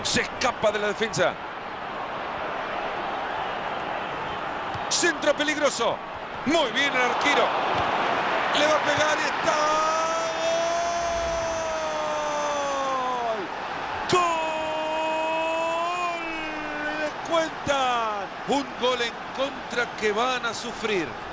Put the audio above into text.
Se escapa de la defensa. Centro peligroso. Muy bien el arquero. Le va a pegar y está. ¡Gol! ¡Gol! Les cuentan. Un gol en contra que van a sufrir.